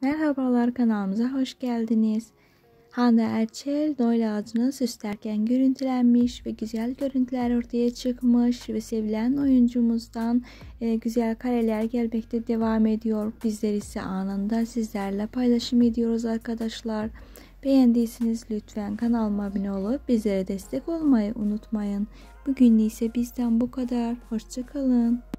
Merhabalar, kanalımıza hoş geldiniz. Hande Erçel Noel ağacını süslerken görüntülenmiş ve güzel görüntüler ortaya çıkmış ve sevilen oyuncumuzdan güzel kareler gelmekte devam ediyor. Bizler ise anında sizlerle paylaşım ediyoruz arkadaşlar. Beğendiyseniz lütfen kanalıma abone olup bizlere destek olmayı unutmayın. Bugün ise bizden bu kadar. Hoşça kalın.